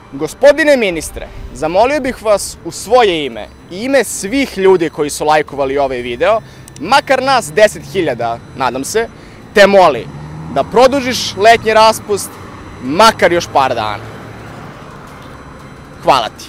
Gospodine ministre, zamolio bih vas u svoje ime i ime svih ljudi koji su lajkovali ovaj video, makar nas 10.000, nadam se, te moli da produžiš letnji raspust makar još par dana. Hvala ti.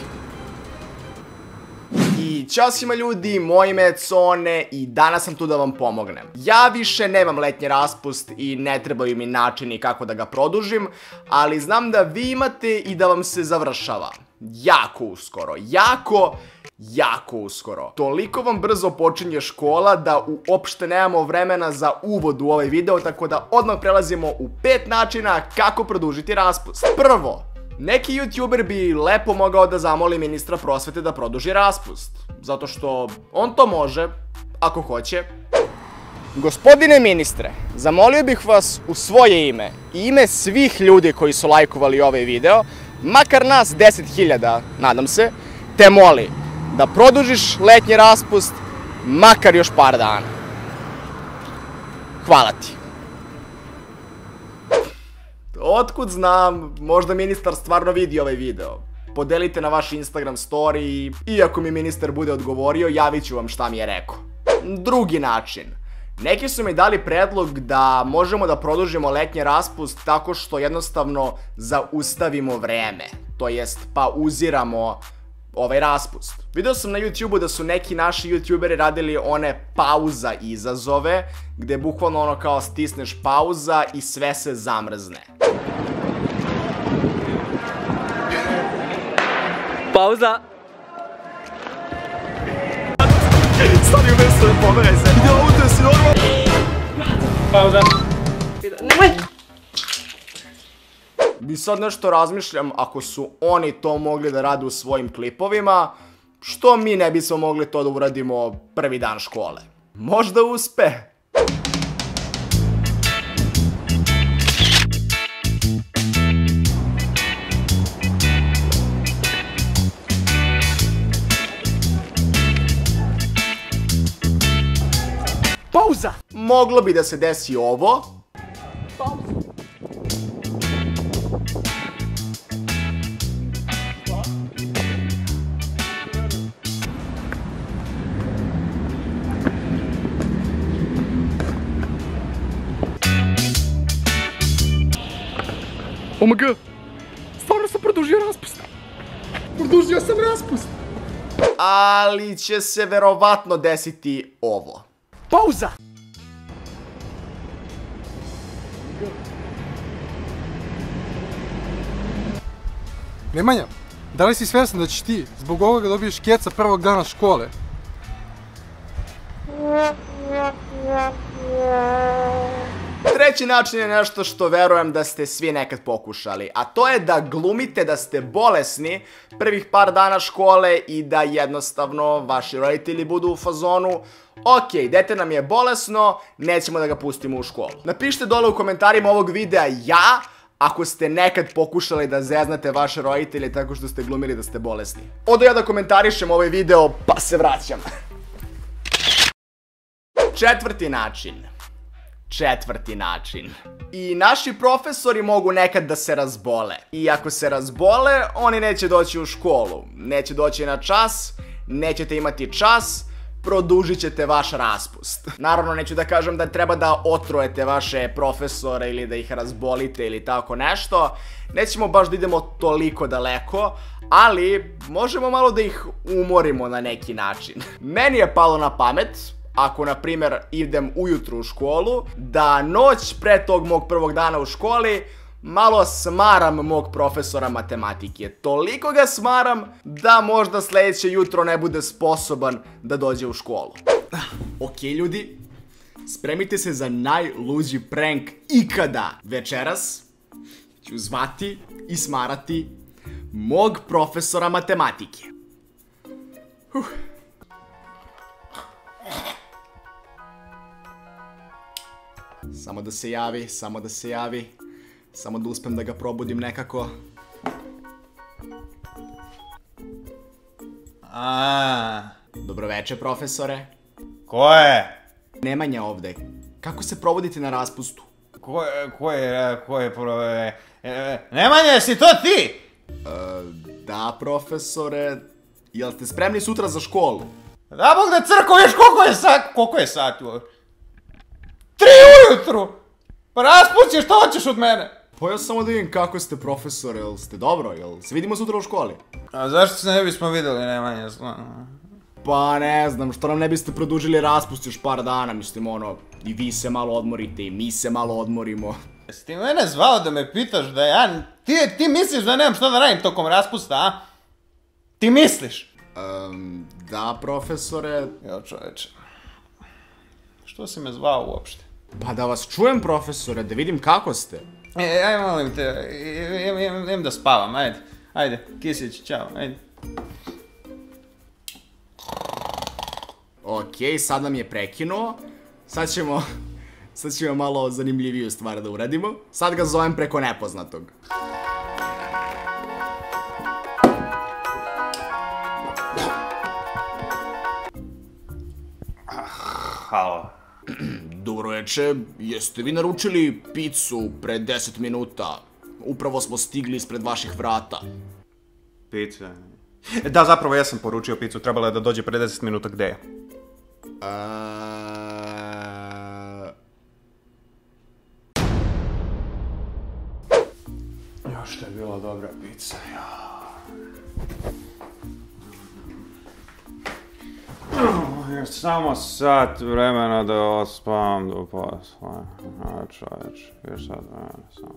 I ćao svima ljudi, moje ime je Cone i danas sam tu da vam pomognem. Ja više nemam letnji raspust i ne trebaju mi načini kako da ga produžim, ali znam da vi imate i da vam se završava. Jako uskoro, jako uskoro. Toliko vam brzo počinje škola da uopšte nemamo vremena za uvod u ovaj video, tako da odmah prelazimo u 5 načina kako produžiti raspust. Prvo, neki youtuber bi lepo mogao da zamoli ministra prosvete da produži raspust, zato što on to može, ako hoće. Gospodine ministre, zamolio bih vas u svoje ime i ime svih ljudi koji su lajkovali ovaj video, makar nas 10.000, nadam se, te moli da produžiš letnji raspust makar još par dana. Hvala ti. Otkud znam, možda ministar stvarno vidi ovaj video. Podelite na vaš Instagram story i ako mi ministar bude odgovorio, javit ću vam šta mi je rekao. Drugi način. Neki su mi dali predlog da možemo da produžimo letnji raspust tako što jednostavno zaustavimo vreme. To jest pauziramo ovaj raspust. Video sam na YouTubeu da su neki naši YouTuberi radili one pauza izazove, gde bukvalno ono kao stisneš pauza i sve se zamrzne. Pauza. Stani u mesto, pomeraj se. Ide auto, si normalno. Pauza. Nemoj. I sad nešto razmišljam, ako su oni to mogli da rade u svojim klipovima, što mi ne bismo mogli to da uradimo prvi dan škole? Možda uspe. Pauza! Moglo bi da se desi ovo. Pauza. OMG, stvarno sam produžio raspust. Produžio sam raspust. Ali će se verovatno desiti ovo. Pauza! Nemanja, da li si svestan da ćeš ti zbog ovoga dobiješ keca prvog dana škole? Treći način je nešto što verujem da ste svi nekad pokušali, a to je da glumite da ste bolesni prvih par dana škole i da jednostavno vaši roditelji budu u fazonu: ok, dete nam je bolesno, nećemo da ga pustimo u školu. Napišite dole u komentarima ovog videa ja, ako ste nekad pokušali da zeznate vaše roditelje tako što ste glumili da ste bolesni. Odo ja da komentarišem ovaj video, pa se vraćam. Četvrti način. I naši profesori mogu nekad da se razbole. I ako se razbole, oni neće doći u školu. Neće doći na čas, nećete imati čas, produžit ćete vaš raspust. Naravno, neću da kažem da treba da otrujete vaše profesore ili da ih razbolite ili tako nešto. Nećemo baš da idemo toliko daleko, ali možemo malo da ih umorimo na neki način. Meni je palo na pamet, ako, na primjer, idem ujutru u školu, da noć pre tog mog prvog dana u školi malo smaram mog profesora matematike. Toliko ga smaram da možda sljedeće jutro ne bude sposoban da dođe u školu. Ok, ljudi, spremite se za najluđi prank ikada. Večeras ću zvati i smarati mog profesora matematike. Samo da se javi, samo da uspem da ga probudim nekako. Dobroveče, profesore. Ko je? Nemanja ovde. Kako se provodite na raspustu? Ko je? Nemanja, jesi to ti? Da, profesore. Jel ste spremni sutra za školu? Da Bog da crko, viš koliko je sati? 3 ujutru! Pa raspusti, što hoćeš od mene? Pa ja samo da vidim kako ste, profesore, jel ste dobro, jel se vidimo sutra u školi? A zašto se ne bismo vidjeli, Nemanja? Pa ne znam, što nam ne biste produžili raspust još par dana, mislim ono, i vi se malo odmorite i mi se malo odmorimo. Jesi ti mene zvao da me pitaš da ja... Ti misliš da nemam što da radim tokom raspusta, a? Ti misliš? Da, profesore. Jel, čoveče. Što si me zvao uopšte? Pa da vas čujem, profesore, da vidim kako ste. Aj, molim te, idem da spavam, ajde. Ajde, Kisić, čao, ajde. Okej, sad nam je prekinuo. Sad ćemo malo zanimljiviju stvar da uradimo. Sad ga zovem preko nepoznatog. Halo. Dobro veče, jeste vi naručili picu pre 10 minuta? Upravo smo stigli ispred vaših vrata. Pizza? Da, zapravo ja sam poručio picu, trebalo je da dođe pre 10 minuta, gde je? Još je bila dobra pizza, Samo sat vremena da ospavam do posla. Čoveč, još sat vremena samo.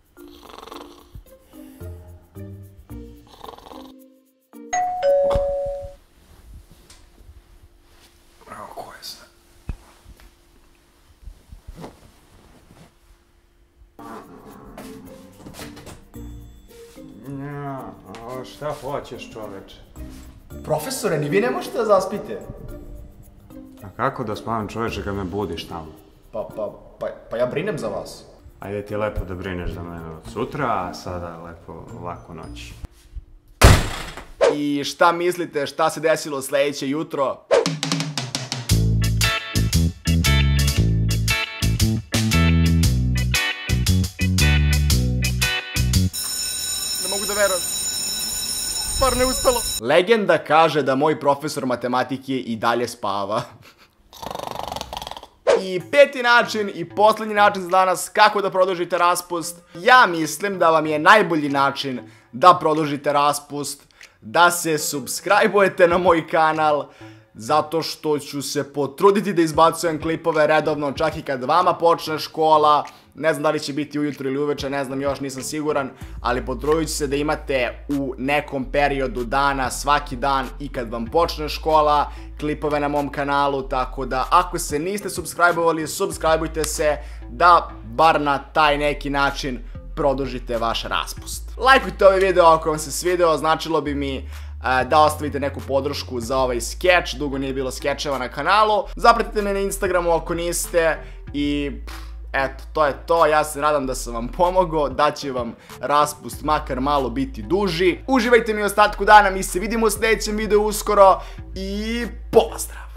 Evo, ko je sad? Šta hoćeš, čoveče? Profesore, ni vi ne možete da zaspite. A kako da spavam, čoveče, kad me budiš tamo? Pa ja brinem za vas. Ajde ti lepo da brineš za mene od sutra, a sada lepo laku noć. I šta mislite, šta se desilo sljedeće jutro? Ne mogu da verujem. Stvar ne uspelo. Legenda kaže da moj profesor matematike i dalje spava. I peti način i posljednji način za danas kako da produžite raspust. Ja mislim da vam je najbolji način da produžite raspust da se subscribe-ujete na moj kanal, zato što ću se potruditi da izbacujem klipove redovno čak i kad vama počne škola. Ne znam da li će biti ujutro ili uveče, ne znam još, nisam siguran, ali potrudit ću se da imate u nekom periodu dana, svaki dan i kad vam počne škola, klipove na mom kanalu, tako da ako se niste subscribe-ovali, subscribe-ujte se da bar na taj neki način produžite vaš raspust. Lajkujte ovaj video ako vam se svideo, značilo bi mi da ostavite neku podršku za ovaj skeč, dugo nije bilo skečeva na kanalu. Zapratite me na Instagramu ako niste i eto, to je to. Ja se nadam da sam vam pomogao, da će vam raspust makar malo biti duži. Uživajte mi u ostatku dana, mi se vidimo u sljedećem videu uskoro i pozdrav!